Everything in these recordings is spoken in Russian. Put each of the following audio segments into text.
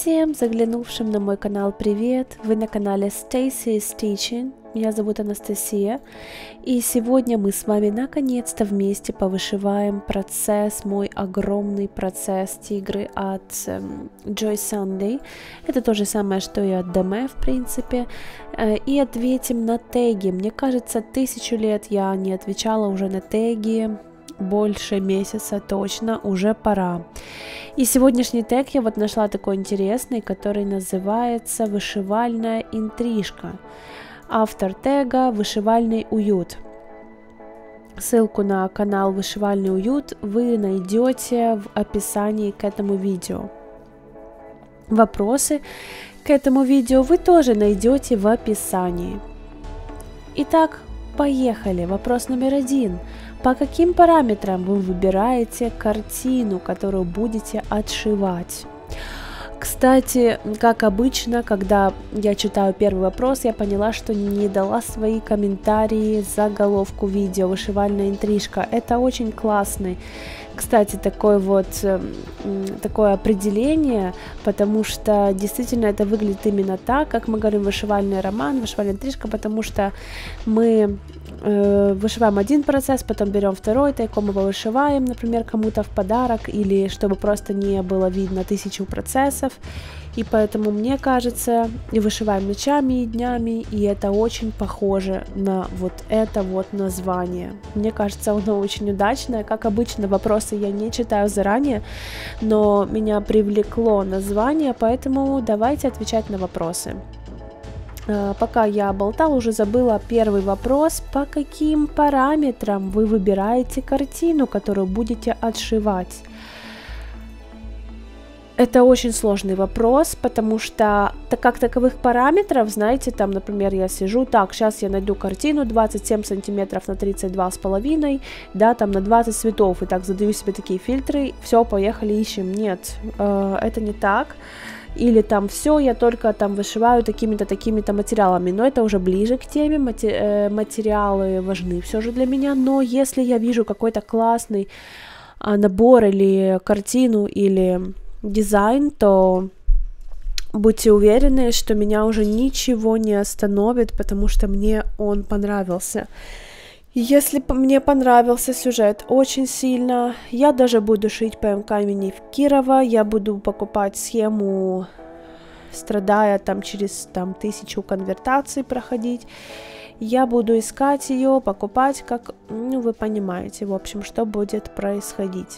Всем заглянувшим на мой канал привет! Вы на канале Stacy's Teaching. Меня зовут Анастасия. И сегодня мы с вами наконец-то вместе повышиваем процесс, мой огромный процесс тигры от Joy Sunday. Это то же самое, что и от Dame, в принципе. И ответим на теги. Мне кажется, 1000 лет я не отвечала уже на теги. Больше месяца точно, уже пора. И сегодняшний тег я вот нашла такой интересный, который называется «Вышивальная интрижка». Автор тега «Вышивальный уют». Ссылку на канал «Вышивальный уют» вы найдете в описании к этому видео. Вопросы к этому видео вы тоже найдете в описании. Итак, поехали. Вопрос номер 1. По каким параметрам вы выбираете картину, которую будете отшивать? Кстати, как обычно, когда я читаю первый вопрос, я поняла, что не дала свои комментарии в заголовку видео «Вышивальная интрижка». Это очень классный, кстати, такое определение, потому что действительно это выглядит именно так, как мы говорим вышивальный роман, вышивальная интрижка, потому что мы вышиваем один процесс, потом берем второй, тайком его вышиваем, например, кому-то в подарок, или чтобы просто не было видно 1000 процессов. И поэтому, мне кажется, и вышиваем ночами и днями, и это очень похоже на вот это вот название. Мне кажется, оно очень удачное. Как обычно, вопросы я не читаю заранее, но меня привлекло название, поэтому давайте отвечать на вопросы. Пока я болтала, уже забыла первый вопрос. По каким параметрам вы выбираете картину, которую будете отшивать? Это очень сложный вопрос, потому что как таковых параметров, знаете, там, например, я сижу, так, сейчас я найду картину 27 сантиметров на 32,5, да, там на 20 цветов, и так задаю себе такие фильтры, все, поехали, ищем. Нет, это не так. Или там все, я только там вышиваю такими-то материалами, но это уже ближе к теме, материалы важны все же для меня, но если я вижу какой-то классный набор или картину, или дизайн, то будьте уверены, что меня уже ничего не остановит, потому что мне он понравился. Если мне понравился сюжет очень сильно, я даже буду шить ПМ камень в Кирово, я буду покупать схему, страдая там через 1000 конвертаций проходить, я буду искать ее, покупать, как, вы понимаете, в общем, что будет происходить.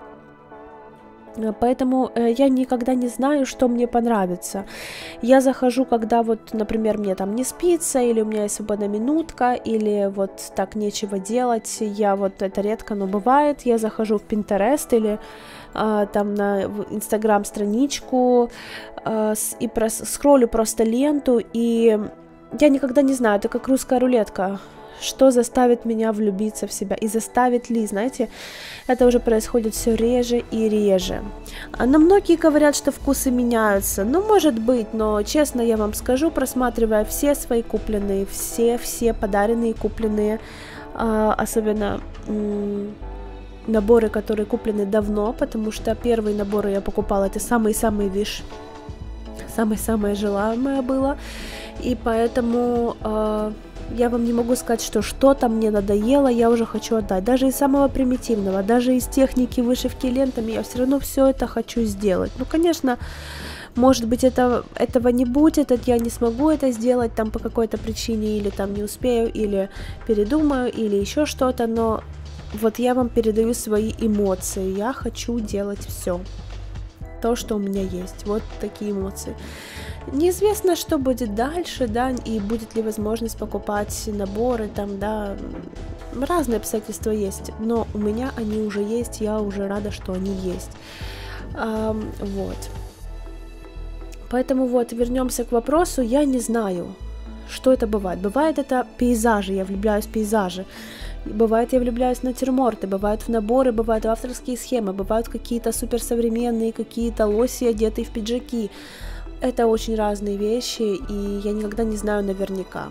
Поэтому я никогда не знаю, что мне понравится. Я захожу, когда вот, например, мне там не спится, или у меня есть свободная минутка, или вот так нечего делать. Я вот, это редко, но бывает, я захожу в Pinterest или там на Instagram страничку и скроллю просто ленту, и я никогда не знаю, это как русская рулетка. Что заставит меня влюбиться в себя и заставит ли, знаете, это уже происходит все реже и реже. Но многие говорят, что вкусы меняются, ну, может быть, но честно я вам скажу, просматривая все свои купленные, все подаренные купленные, особенно наборы, которые куплены давно, потому что первые наборы я покупала, это самые-самые самое-самое желаемое было, и поэтому я вам не могу сказать, что что-то мне надоело, я уже хочу отдать. Даже из самого примитивного, даже из техники вышивки лентами, я все равно все это хочу сделать. Ну, конечно, может быть, этого не будет, я не смогу это сделать там по какой-то причине, или там не успею, или передумаю, или еще что-то, но вот я вам передаю свои эмоции, я хочу делать все. То, что у меня есть, вот такие эмоции. Неизвестно, что будет дальше, да, и будет ли возможность покупать наборы, там, да, разные обстоятельства есть, но у меня они уже есть, я уже рада, что они есть. Вот. Поэтому вот, вернемся к вопросу, я не знаю, что это бывает. Бывает это пейзажи, я влюбляюсь в пейзажи. Бывает, я влюбляюсь в натюрморты, бывают в наборы, бывают в авторские схемы, бывают какие-то суперсовременные, какие-то лоси, одетые в пиджаки. Это очень разные вещи, и я никогда не знаю наверняка.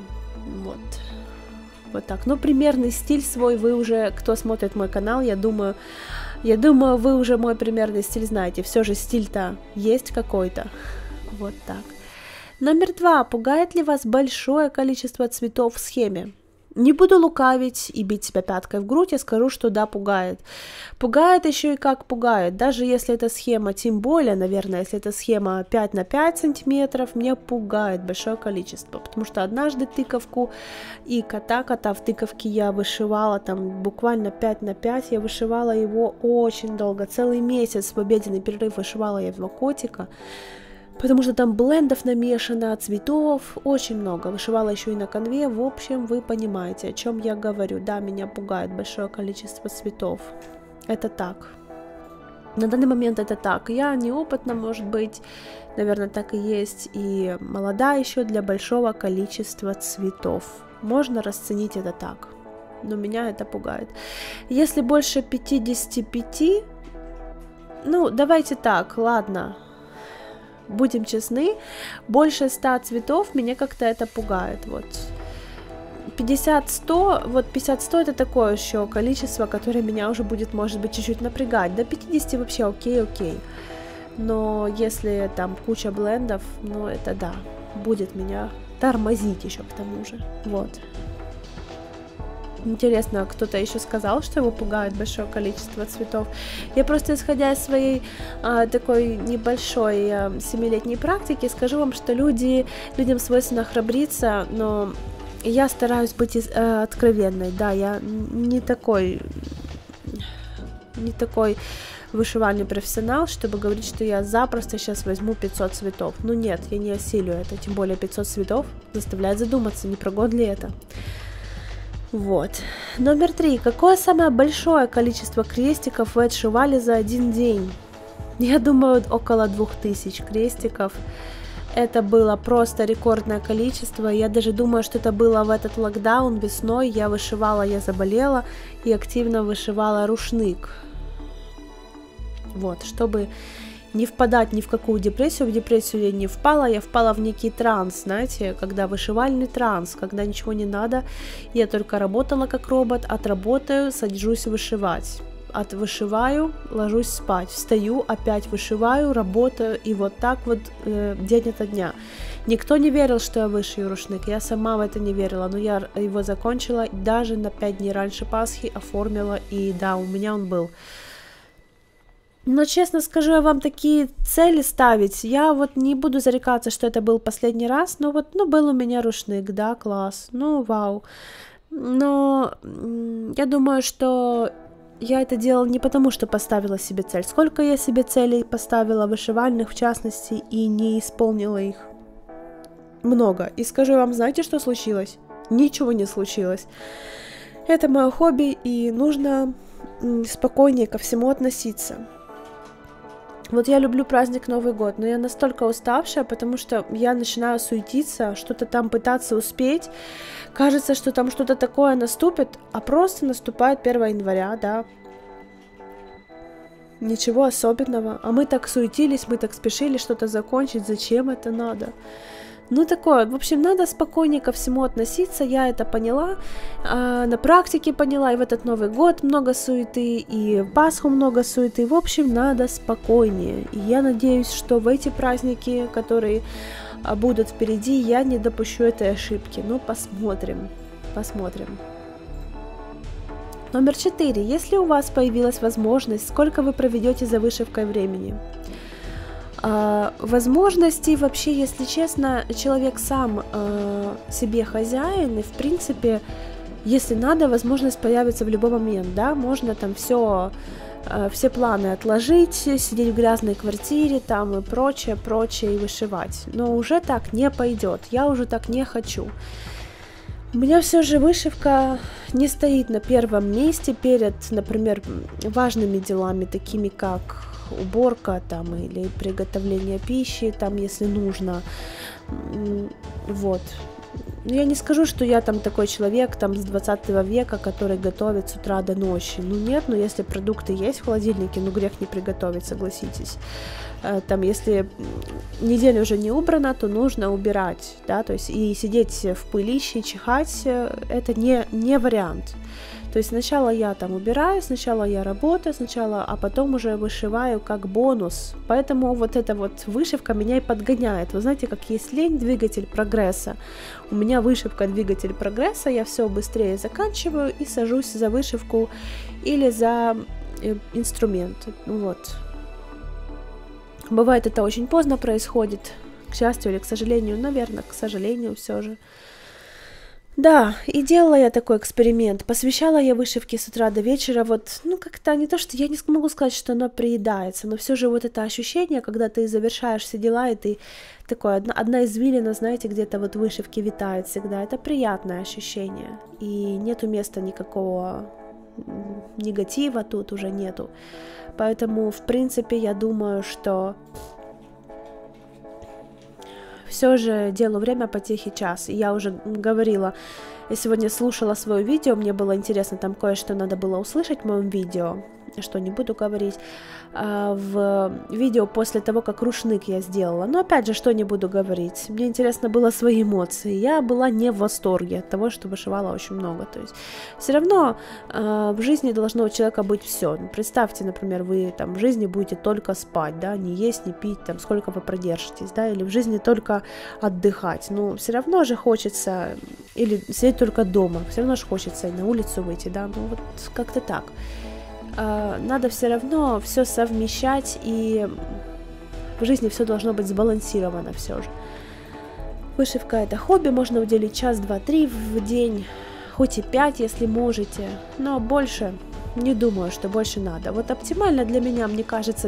Вот так. Но примерный стиль свой вы уже, кто смотрит мой канал, я думаю, вы уже мой примерный стиль знаете. Все же стиль-то есть какой-то. Вот так. Номер 2. Пугает ли вас большое количество цветов в схеме? Не буду лукавить и бить себя пяткой в грудь, я скажу, что да, пугает. Пугает еще и как пугает. Даже если эта схема, тем более, наверное, если эта схема 5 на 5 сантиметров, меня пугает большое количество. Потому что однажды тыковку и кота в тыковке я вышивала там буквально 5 на 5. Я вышивала его очень долго, целый месяц в обеденный перерыв вышивала я его котика. Потому что там блендов намешано, цветов, очень много. Вышивала еще и на конве. В общем, вы понимаете, о чем я говорю. Да, меня пугает большое количество цветов. Это так. На данный момент это так. Я неопытна, может быть, наверное, так и есть. И молода еще для большого количества цветов. Можно расценить это так. Но меня это пугает. Если больше 55, ну, давайте так, ладно. Будем честны, больше 100 цветов меня как-то это пугает, вот. 50-100, вот 50-100 это такое еще количество, которое меня уже будет, может быть, чуть-чуть напрягать. До 50 вообще окей. Но если там куча блендов, ну это да, будет меня тормозить еще к тому же, вот. Интересно, кто-то еще сказал, что его пугает большое количество цветов. Я просто, исходя из своей такой небольшой 7-летней практики, скажу вам, что людям свойственно храбриться, но я стараюсь быть откровенной. Да, я не такой вышивальный профессионал, чтобы говорить, что я запросто сейчас возьму 500 цветов. Ну нет, я не осилю это, тем более 500 цветов заставляет задуматься, не про год ли это. Вот. Номер 3. Какое самое большое количество крестиков вы отшивали за один день? Я думаю, около 2000 крестиков. Это было просто рекордное количество. Я даже думаю, что это было в этот локдаун весной. Я заболела и активно вышивала рушник. Вот, чтобы не впадать ни в какую депрессию. В депрессию я не впала, я впала в некий транс, знаете, когда вышивальный транс, когда ничего не надо, я только работала как робот, отработаю, сажусь вышивать, отвышиваю, ложусь спать, встаю, опять вышиваю, работаю, и вот так вот день ото дня. Никто не верил, что я вышью рушник, я сама в это не верила, но я его закончила, даже на 5 дней раньше Пасхи оформила, и да, у меня он был. Но, честно скажу, я вам такие цели ставить, я вот не буду зарекаться, что это был последний раз, но вот, был у меня рушник, да, класс, вау. Но я думаю, что я это делала не потому, что поставила себе цель. Сколько я себе целей поставила, вышивальных в частности, и не исполнила их? Много. И скажу вам, знаете, что случилось? Ничего не случилось. Это мое хобби, и нужно спокойнее ко всему относиться. Вот я люблю праздник Новый год, но я настолько уставшая, потому что я начинаю суетиться, что-то там пытаться успеть. Кажется, что там что-то такое наступит, а просто наступает 1 января, да. Ничего особенного. А мы так суетились, мы так спешили что-то закончить. Зачем это надо? Такое, в общем, надо спокойнее ко всему относиться, я это поняла, на практике поняла, и в этот Новый год много суеты, и в Пасху много суеты, в общем, надо спокойнее, и я надеюсь, что в эти праздники, которые будут впереди, я не допущу этой ошибки, посмотрим. Номер 4. Если у вас появилась возможность, сколько вы проведете за вышивкой времени? Возможностей вообще, если честно, человек сам себе хозяин, и в принципе, если надо, возможность появится в любой момент, да, можно там все планы отложить, сидеть в грязной квартире там и прочее, и вышивать, но уже так не пойдет, я уже так не хочу. У меня все же вышивка не стоит на первом месте перед, например, важными делами, такими как уборка там или приготовление пищи, там, если нужно, вот. Я не скажу, что я там такой человек там с 20 века, который готовит с утра до ночи, нет, но если продукты есть в холодильнике, грех не приготовить, согласитесь. Там, если неделя уже не убрана, то нужно убирать, да, то есть и сидеть в пылище, чихать, это не вариант. То есть сначала я там убираю, сначала я работаю, сначала, а потом уже вышиваю как бонус. Поэтому вот эта вот вышивка меня и подгоняет. Вы знаете, как есть лень, двигатель прогресса. У меня вышивка двигатель прогресса, я все быстрее заканчиваю и сажусь за вышивку или за инструмент. Вот. Бывает, это очень поздно происходит, к счастью или к сожалению, наверное, к сожалению все же. Да, и делала я такой эксперимент. Посвящала я вышивке с утра до вечера. Вот, ну, как-то не то, что я не могу сказать, что оно приедается, но все же вот это ощущение, когда ты завершаешь все дела, и ты такое, одна извилина, знаете, где-то вот вышивки витает всегда. Это приятное ощущение. И нету места никакого негатива тут уже нету. Поэтому, в принципе, я думаю, что все же делу время, потехи час. И я уже говорила, я сегодня слушала свое видео, мне было интересно, там кое-что надо было услышать в моем видео, что не буду говорить, в видео после того, как рушник я сделала. Но опять же, что не буду говорить, мне интересно было свои эмоции. Я была не в восторге от того, что вышивала очень много. То есть все равно в жизни должно у человека быть все. Представьте, например, вы там в жизни будете только спать, да, не есть, не пить, там сколько вы продержитесь, да, или в жизни только отдыхать. Но все равно же хочется, или сидеть только дома, все равно же хочется и на улицу выйти, да, ну вот как-то так. Надо все равно все совмещать, и в жизни все должно быть сбалансировано все же. Вышивка это хобби, можно уделить час, два, три в день, хоть и 5, если можете, но больше не думаю, что больше надо. Вот оптимально для меня, мне кажется,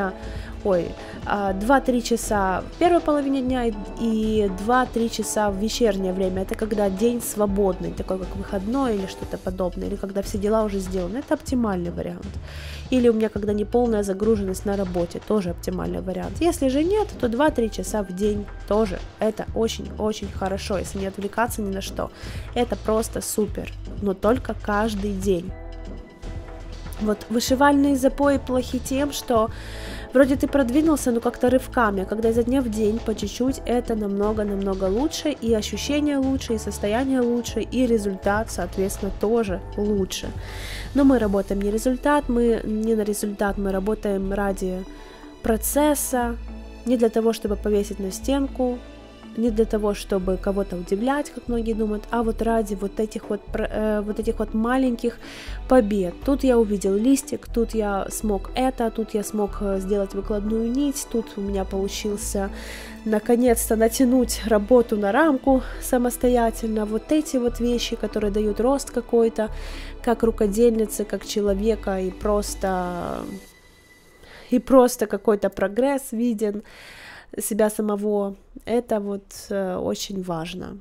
2-3 часа в первой половине дня и 2-3 часа в вечернее время. Это когда день свободный, такой как выходной или что-то подобное, или когда все дела уже сделаны. Это оптимальный вариант. Или у меня когда неполная загруженность на работе, тоже оптимальный вариант. Если же нет, то 2-3 часа в день тоже. Это очень-очень хорошо, если не отвлекаться ни на что. Это просто супер, но только каждый день. Вот вышивальные запои плохи тем, что вроде ты продвинулся, но как-то рывками, а когда изо дня в день по чуть-чуть, это намного-намного лучше, и ощущения лучше, и состояние лучше, и результат, соответственно, тоже лучше. Но мы работаем не на результат, мы работаем ради процесса, не для того, чтобы повесить на стенку, не для того, чтобы кого-то удивлять, как многие думают, а вот ради вот этих вот маленьких побед. Тут я увидел листик, тут я смог это, тут я смог сделать выкладную нить, тут у меня получился наконец-то натянуть работу на рамку самостоятельно. Вот эти вот вещи, которые дают рост какой-то, как рукодельницы, как человека, и просто какой-то прогресс виден себя самого, это вот очень важно.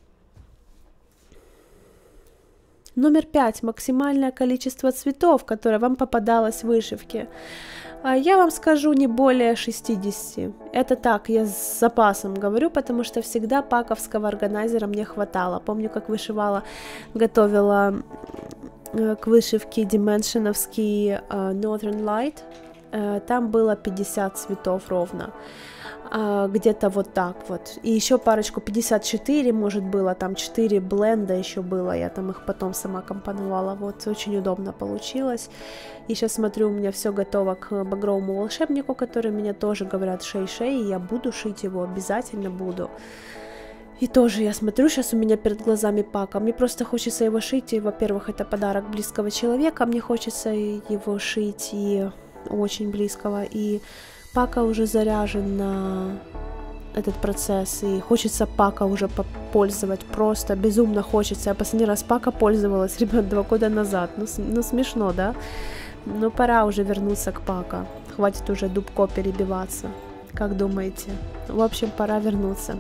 Номер 5. Максимальное количество цветов, которое вам попадалось в вышивке. Я вам скажу, не более 60. Это так, я с запасом говорю, потому что всегда паковского органайзера мне хватало. Помню, как вышивала, готовила к вышивке дименшеновский Northern Light. Там было 50 цветов ровно. Где-то вот так вот. И еще парочку, 54, может, было, там 4 бленда еще было, я там их потом сама компоновала, вот, очень удобно получилось. И сейчас смотрю, у меня все готово к багровому волшебнику, который меня тоже говорят шей-шей, и я буду шить его, обязательно буду. И тоже я смотрю, сейчас у меня перед глазами пака, мне просто хочется его шить, и, во-первых, это подарок близкого человека, мне хочется его шить, и очень близкого, и пака уже заряжен на этот процесс, и хочется пака уже попользовать, просто безумно хочется. Я последний раз пака пользовалась, ребят, 2 года назад, ну смешно, да? Но пора уже вернуться к пака, хватит уже дубко перебиваться, как думаете? В общем, пора вернуться.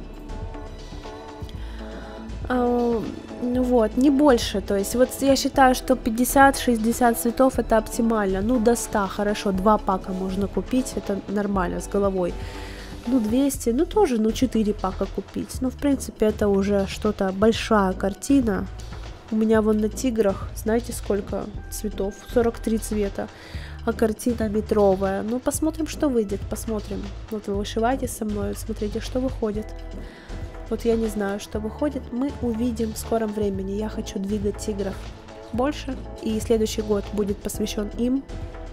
Ну вот, не больше, то есть вот я считаю, что 50-60 цветов это оптимально, ну до 100, хорошо, 2 пака можно купить, это нормально, с головой, ну 200, ну тоже, ну 4 пака купить, ну в принципе это уже что-то, большая картина, у меня вон на тиграх, знаете сколько цветов, 43 цвета, а картина метровая, ну посмотрим, что выйдет, посмотрим, вот вы вышиваете со мной, смотрите, что выходит. Вот я не знаю, что выходит, мы увидим в скором времени. Я хочу двигать тигров, больше, и следующий год будет посвящен им.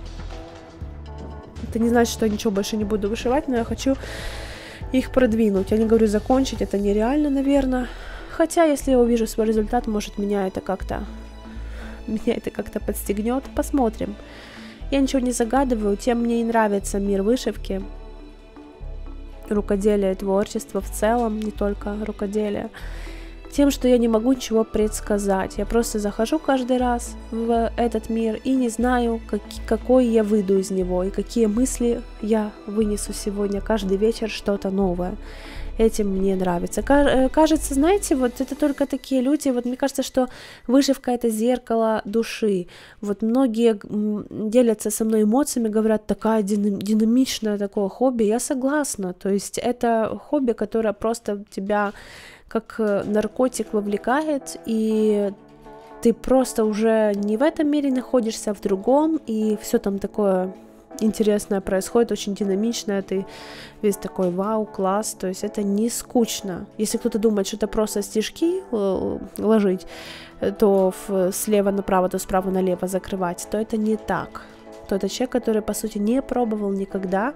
Это не значит, что я ничего больше не буду вышивать, но я хочу их продвинуть. Я не говорю закончить, это нереально, наверное. Хотя, если я увижу свой результат, может, меня это как-то подстегнет. Посмотрим. Я ничего не загадываю, тем мне и нравится мир вышивки, рукоделия, творчества в целом, не только рукоделия. Тем, что я не могу ничего предсказать. Я просто захожу каждый раз в этот мир и не знаю, какой я выйду из него и какие мысли я вынесу сегодня. Каждый вечер что-то новое. Этим мне нравится. Кажется, знаете, вот это только такие люди, вот мне кажется, что вышивка — это зеркало души. Вот многие делятся со мной эмоциями, говорят, такая динамичная такое хобби. Я согласна. То есть это хобби, которое просто тебя как наркотик вовлекает, и ты просто уже не в этом мире находишься, а в другом, и все там такое интересное происходит, очень динамичное, ты весь такой вау, класс, то есть это не скучно. Если кто-то думает, что это просто стежки ложить, то слева направо, то справа налево закрывать, то это не так. То это человек, который, по сути, не пробовал никогда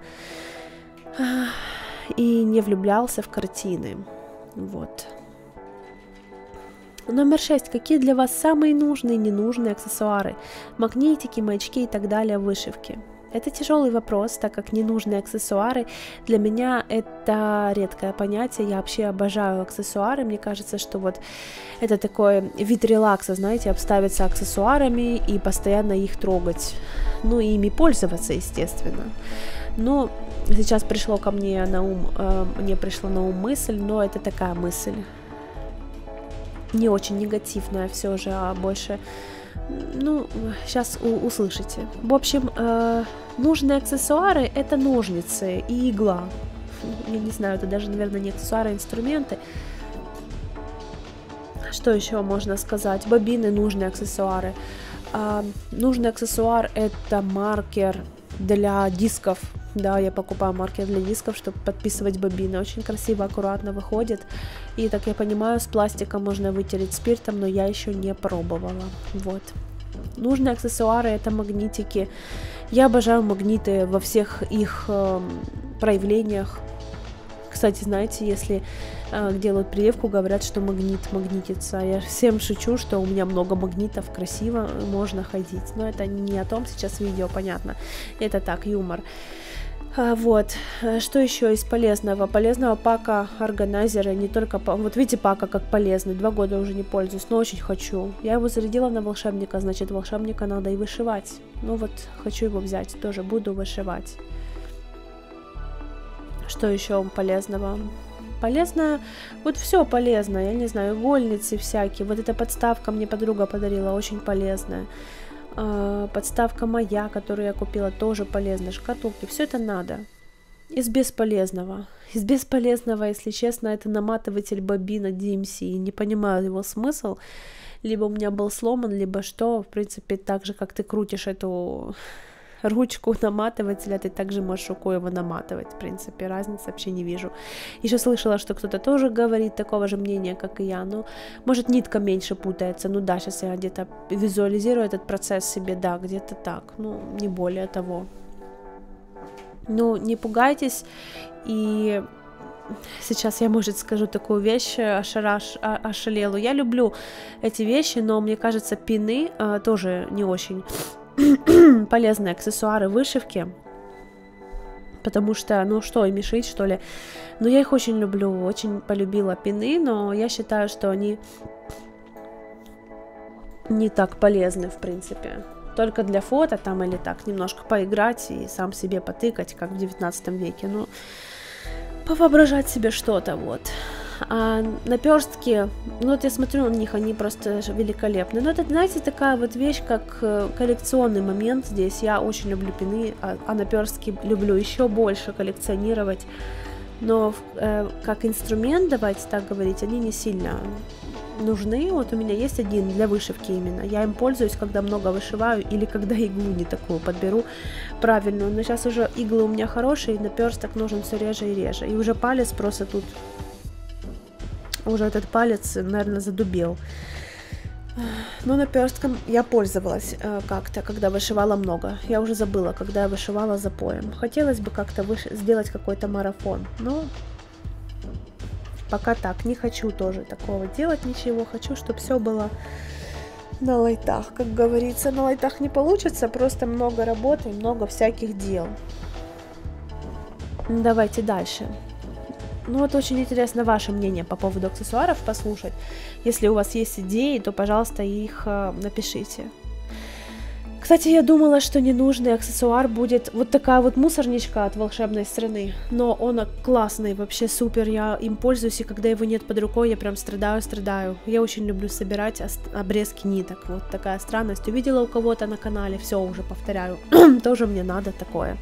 и не влюблялся в картины. Вот. Номер 6. Какие для вас самые нужные и ненужные аксессуары? Магнитики, маячки и так далее в вышивке. Это тяжелый вопрос, так как ненужные аксессуары для меня это редкое понятие. Я вообще обожаю аксессуары. Мне кажется, что вот это такой вид релакса, знаете, обставиться аксессуарами и постоянно их трогать. Ну и ими пользоваться, естественно. Но сейчас пришло ко мне на ум, мне пришла на ум мысль, но это такая мысль не очень негативная все же, а больше, ну, сейчас услышите. В общем, нужные аксессуары — это ножницы и игла. Я не знаю, это даже, наверное, не аксессуары, а инструменты. Что еще можно сказать? Бобины — нужные аксессуары. Нужный аксессуар — это маркер для дисков. Да, я покупаю маркер для дисков, чтобы подписывать бобины. Очень красиво, аккуратно выходит. И, так я понимаю, с пластиком можно вытереть спиртом, но я еще не пробовала. Вот. Нужные аксессуары — это магнитики. Я обожаю магниты во всех их проявлениях. Кстати, знаете, если делают прививку, говорят, что магнитится. Я всем шучу, что у меня много магнитов, красиво можно ходить. Но это не о том сейчас видео, понятно. Это так, юмор. Вот, что еще из полезного? Полезного пака органайзера, не только... Вот видите, пака как полезный, 2 года уже не пользуюсь, но очень хочу. Я его зарядила на волшебника, значит, волшебника надо и вышивать. Ну вот, хочу его взять, тоже буду вышивать. Что еще полезного? Полезно, вот все полезно, я не знаю, игольницы всякие. Вот эта подставка мне подруга подарила, очень полезная. Подставка моя, которую я купила, тоже полезная. Шкатулки, все это надо. Из бесполезного. Из бесполезного, если честно, это наматыватель бобина DMC. Не понимаю его смысл. Либо у меня был сломан, либо что. В принципе, так же, как ты крутишь эту ручку наматывателя, ты также можешь рукой его наматывать. В принципе, разницы вообще не вижу. Еще слышала, что кто-то тоже говорит такого же мнения, как и я. Ну, может, нитка меньше путается. Ну да, сейчас я где-то визуализирую этот процесс себе. Да, где-то так. Ну, не более того. Ну, не пугайтесь. И сейчас я, может, скажу такую вещь ошалелую. Я люблю эти вещи, но мне кажется, пины тоже не очень полезные аксессуары вышивки, потому что, ну что, ими шить, что ли? Но я их очень люблю, очень полюбила пины, но я считаю, что они не так полезны, в принципе. Только для фото там или так, немножко поиграть и сам себе потыкать, как в 19 веке, ну, повоображать себе что-то, вот. А наперстки, ну вот я смотрю на них, они просто великолепны. Но это, знаете, такая вот вещь, как коллекционный момент здесь. Я очень люблю пины, а наперстки люблю еще больше коллекционировать. Но как инструмент, давайте так говорить, они не сильно нужны. Вот у меня есть один для вышивки именно. Я им пользуюсь, когда много вышиваю или когда иглу не такую подберу правильную. Но сейчас уже иглы у меня хорошие, и наперсток нужен все реже и реже. И уже палец просто тут... Уже этот палец, наверное, задубел. Но наперстком я пользовалась как-то, когда вышивала много. Я уже забыла, когда я вышивала запоем. Хотелось бы как-то сделать какой-то марафон, но пока так. Не хочу тоже такого делать ничего. Хочу, чтобы все было на лайтах, как говорится. На лайтах не получится, просто много работы и много всяких дел. Давайте дальше. Ну вот очень интересно ваше мнение по поводу аксессуаров послушать. Если у вас есть идеи, то, пожалуйста, их напишите. Кстати, я думала, что ненужный аксессуар будет вот такая вот мусорничка от волшебной страны. Но он классный, вообще супер, я им пользуюсь, и когда его нет под рукой, я прям страдаю. Я очень люблю собирать обрезки ниток. Вот такая странность. Увидела у кого-то на канале, все, уже повторяю. Тоже мне надо такое.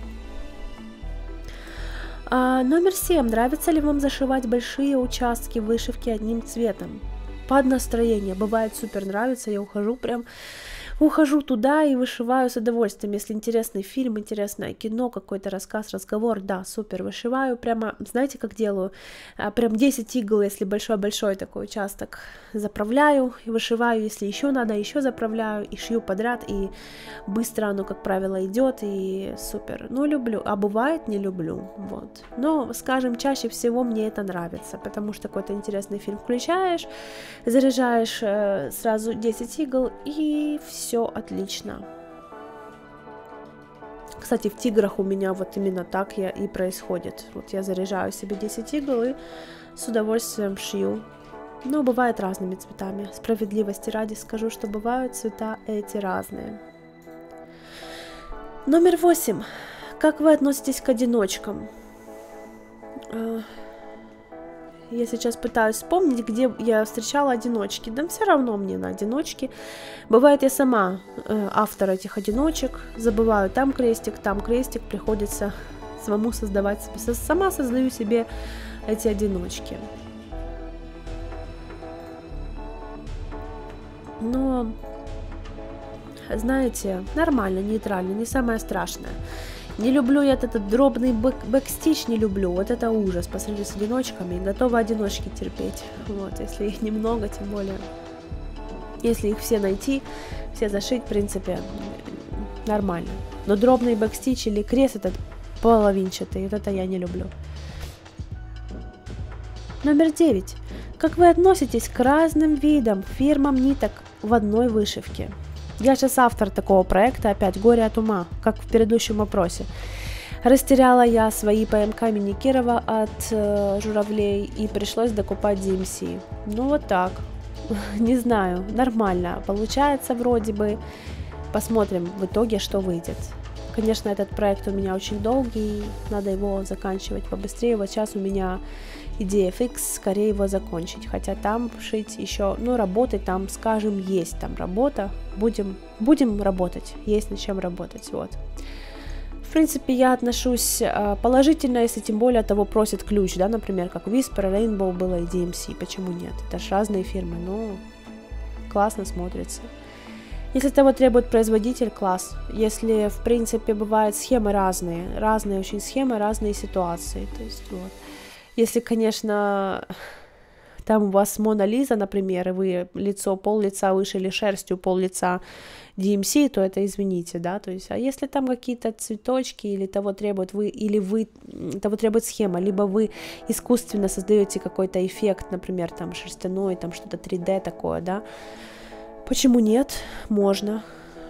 Номер 7. Нравится ли вам зашивать большие участки вышивки одним цветом? Под настроение. Бывает супер нравится, я ухожу туда и вышиваю с удовольствием. Если интересный фильм, интересное кино, какой-то рассказ, разговор, да, супер, вышиваю прямо, знаете, как делаю? Прям 10 игл, если большой-большой такой участок, заправляю и вышиваю, если еще надо, еще заправляю и шью подряд, и быстро оно, как правило, идет, и супер. Ну, люблю, а бывает не люблю, вот. Но, скажем, чаще всего мне это нравится, потому что какой-то интересный фильм включаешь, заряжаешь сразу 10 игл, и все отлично. Кстати, в тиграх у меня вот именно так и происходит. Вот я заряжаю себе 10 игл и с удовольствием шью. Но бывает разными цветами. Справедливости ради скажу, что бывают цвета эти разные. Номер 8. Как вы относитесь к одиночкам? Я сейчас пытаюсь вспомнить, где я встречала одиночки. Да все равно мне на одиночки. Бывает, я сама автор этих одиночек. Забываю там крестик, приходится самому создавать. Сама создаю себе эти одиночки. Но, знаете, нормально, нейтрально, не самое страшное. Не люблю я этот дробный бэкстич, не люблю. Вот это ужас по сравнению с одиночками. Готова одиночки терпеть. Вот, если их немного, тем более. Если их все найти, все зашить, в принципе, нормально. Но дробный бэкстич или крест этот половинчатый, вот это я не люблю. Номер 9. Как вы относитесь к разным видам, фирмам ниток в одной вышивке? Я сейчас автор такого проекта, опять горе от ума, как в предыдущем вопросе. Растеряла я свои ПМК Мини Кирова от журавлей и пришлось докупать DMC. Ну вот так, не знаю, нормально получается вроде бы. Посмотрим в итоге, что выйдет. Конечно, этот проект у меня очень долгий, надо его заканчивать побыстрее. Вот сейчас у меня идея фикс, скорее его закончить. Хотя там шить еще, ну, работать там, скажем, есть там работа. Будем работать, есть над чем работать, вот. В принципе, я отношусь положительно, если тем более того просит ключ, да, например, как Whisper, Rainbow было и DMC, почему нет? Это же разные фирмы, но классно смотрится. Если того требует производитель, класс. Если, в принципе, бывают схемы разные очень схемы, разные ситуации, то есть, вот. Если, конечно, там у вас Мона Лиза, например, и вы пол лица вышили шерстью, пол лица DMC, то это извините, да, то есть, а если там какие-то цветочки, или того требует того требует схема, либо вы искусственно создаете какой-то эффект, например, там шерстяной, там что-то 3D такое, да, почему нет? Можно.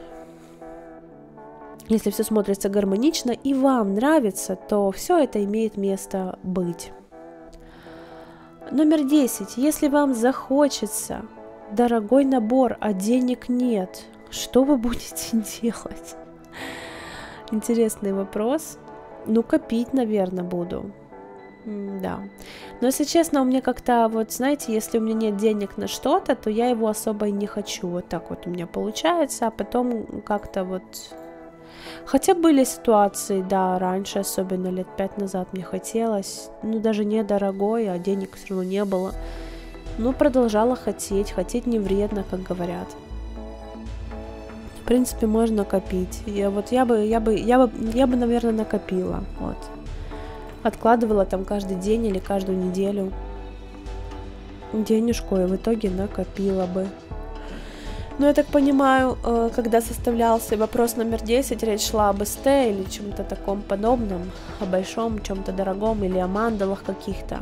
Если все смотрится гармонично и вам нравится, то все это имеет место быть. Номер 10. Если вам захочется дорогой набор, а денег нет, что вы будете делать? Интересный вопрос. Ну, копить, наверное, буду. Да. Но, если честно, у меня как-то, вот, знаете, если у меня нет денег на что-то, то я его особо и не хочу. Вот так вот у меня получается, а потом как-то вот... Хотя были ситуации, да, раньше, особенно лет 5 назад мне хотелось, ну, даже не дорогой, а денег все равно не было. Но продолжала хотеть не вредно, как говорят. В принципе, можно копить. Я бы, наверное, накопила, вот. Откладывала там каждый день или каждую неделю денежку, и в итоге накопила бы. Но я так понимаю, когда составлялся вопрос номер 10, речь шла об СТ или чем-то таком подобном, о большом, чем-то дорогом или о мандалах каких-то.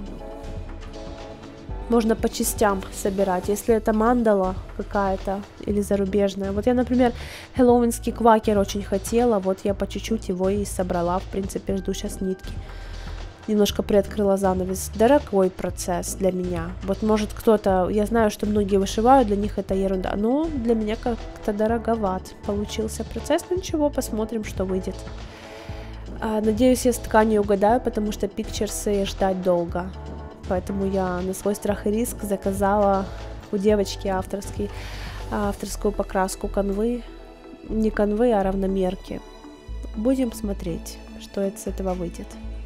Можно по частям собирать, если это мандала какая-то или зарубежная. Вот я, например, хэллоуинский квакер очень хотела, вот я по чуть-чуть его и собрала, в принципе, жду сейчас нитки. Немножко приоткрыла занавес. Дорогой процесс для меня. Вот может кто-то, я знаю, что многие вышивают, для них это ерунда, но для меня как-то дороговат получился процесс, но ничего, посмотрим, что выйдет. Надеюсь, я с тканью угадаю, потому что пикчерсы ждать долго. Поэтому я на свой страх и риск заказала у девочки авторскую покраску канвы. Не канвы, а равномерки. Будем смотреть, что с этого выйдет.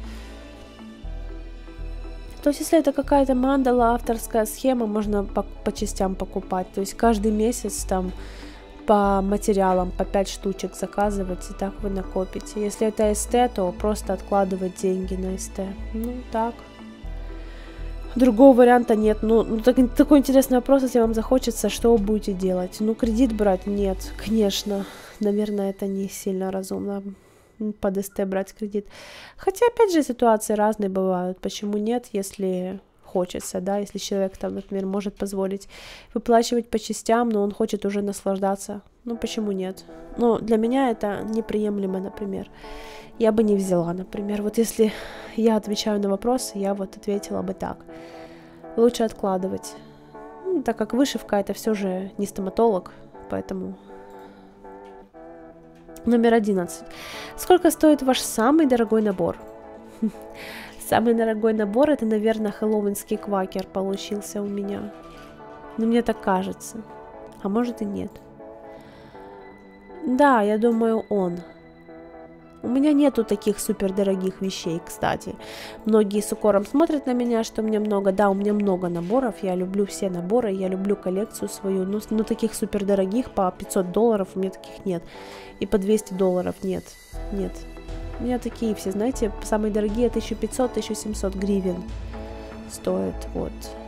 То есть, если это какая-то мандала, авторская схема, можно по частям покупать. То есть, каждый месяц там по материалам по 5 штучек заказывать, и так вы накопите. Если это СТ, то просто откладывать деньги на СТ. Ну, так. Другого варианта нет. Такой интересный вопрос, если вам захочется, что вы будете делать? Ну, кредит брать? Нет, конечно. Наверное, это не сильно разумно. Под СТ брать кредит. Хотя, опять же, ситуации разные бывают. Почему нет, если хочется, да? Если человек, там, например, может позволить выплачивать по частям, но он хочет уже наслаждаться. Ну, почему нет? Но для меня это неприемлемо, например. Я бы не взяла, например. Вот если я отвечаю на вопрос, я вот ответила бы так. Лучше откладывать. Так как вышивка это все же не стоматолог, поэтому... Номер 11. Сколько стоит ваш самый дорогой набор? Самый дорогой набор это, наверное, хэллоуинский квакер получился у меня. Но мне так кажется. А может и нет. Да, я думаю, он. У меня нету таких супер дорогих вещей, кстати. Многие с укором смотрят на меня, что у меня много. Да, у меня много наборов, я люблю все наборы, я люблю коллекцию свою. Но таких супер дорогих по $500 у меня таких нет. И по $200 нет. Нет. У меня такие все, знаете, самые дорогие 1500-1700 гривен стоят. Вот.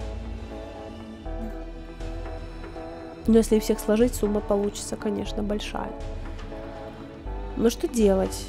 Но если всех сложить, сумма получится, конечно, большая. Ну что делать?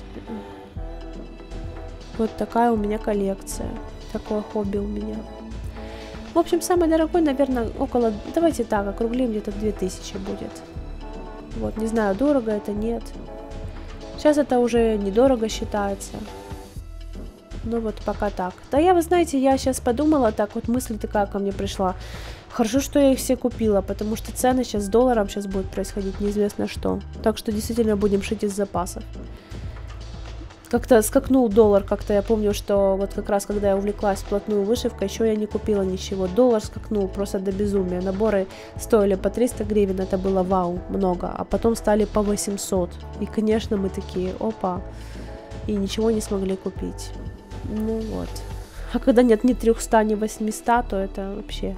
Вот такая у меня коллекция. Такое хобби у меня. В общем, самый дорогой, наверное, около... Давайте так, округлим, где-то 2000 будет. Вот, не знаю, дорого это, нет. Сейчас это уже недорого считается. Ну вот пока так. Да вы знаете, я сейчас подумала так, вот мысль такая ко мне пришла. Хорошо, что я их все купила, потому что цены сейчас с долларом сейчас будет происходить неизвестно что. Так что действительно будем шить из запасов. Как-то скакнул доллар, как-то я помню, что вот как раз когда я увлеклась вплотную вышивкой, еще я не купила ничего. Доллар скакнул просто до безумия. Наборы стоили по 300 гривен, это было вау, много. А потом стали по 800. И, конечно, мы такие, опа, и ничего не смогли купить. Ну вот. А когда нет ни 300, ни 800, то это вообще...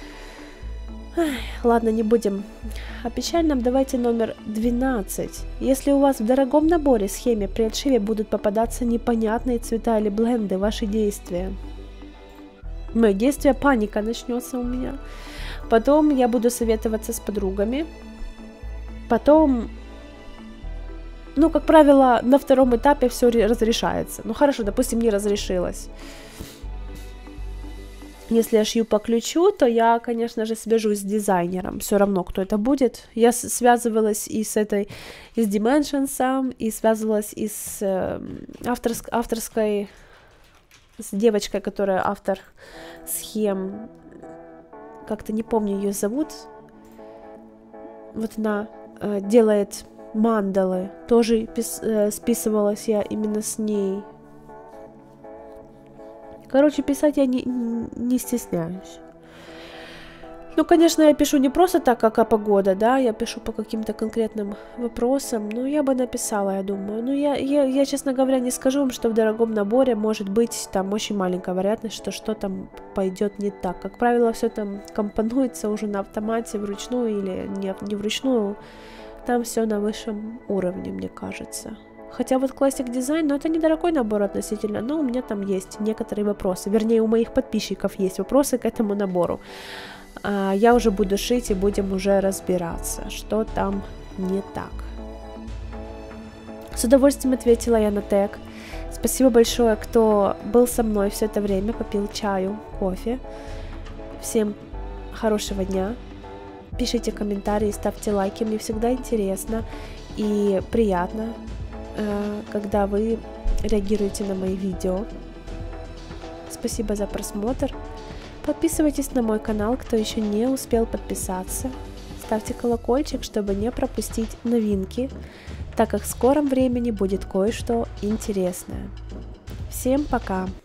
Ладно, не будем о печальном, давайте номер 12. Если у вас в дорогом наборе схеме при отшиве будут попадаться непонятные цвета или бленды, ваши действия. Мои действия, паника начнется у меня. Потом я буду советоваться с подругами. Потом, ну, как правило, на втором этапе все разрешается. Ну, хорошо, допустим, не разрешилось. Если я шью по ключу, то я, конечно же, свяжусь с дизайнером. Все равно, кто это будет. Я связывалась и с Dimensions, и связывалась и с авторской, с девочкой, которая автор схем. Как-то не помню, ее зовут. Вот она делает мандалы. Тоже списывалась я именно с ней. Короче, писать я не стесняюсь. Ну, конечно, я пишу не просто так, как о погода, да, я пишу по каким-то конкретным вопросам, но я бы написала, я думаю. Ну, я, честно говоря, не скажу вам, что в дорогом наборе может быть там очень маленькая вероятность, что что-то пойдет не так. Как правило, все там компонуется уже на автомате, вручную или не вручную. Там все на высшем уровне, мне кажется. Хотя вот Classic Design, но это недорогой набор относительно, но у меня там есть некоторые вопросы. Вернее, у моих подписчиков есть вопросы к этому набору. я уже буду шить и будем уже разбираться, что там не так. С удовольствием ответила я на тег. Спасибо большое, кто был со мной все это время, попил чаю, кофе. Всем хорошего дня. Пишите комментарии, ставьте лайки. Мне всегда интересно и приятно, когда вы реагируете на мои видео. Спасибо за просмотр. Подписывайтесь на мой канал, кто еще не успел подписаться. Ставьте колокольчик, чтобы не пропустить новинки, так как в скором времени будет кое-что интересное. Всем пока!